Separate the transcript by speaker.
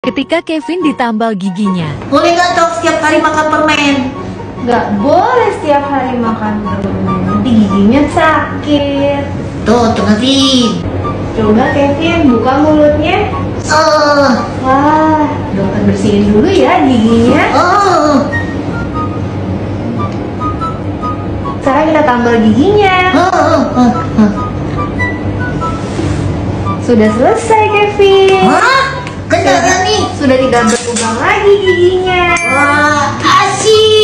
Speaker 1: Ketika Kevin ditambal giginya.
Speaker 2: Boleh nggak Tok setiap hari makan permen?
Speaker 3: Nggak boleh setiap hari makan permen, nanti giginya sakit.
Speaker 2: Tuh Kevin.
Speaker 3: Coba Kevin buka mulutnya. Wah, dokter bersihin dulu ya giginya. Sekarang kita tambal giginya. Sudah selesai Kevin.
Speaker 2: Hah? Kenapa nih?
Speaker 3: Sudah tidak berlubang lagi giginya.
Speaker 2: Wah, asik.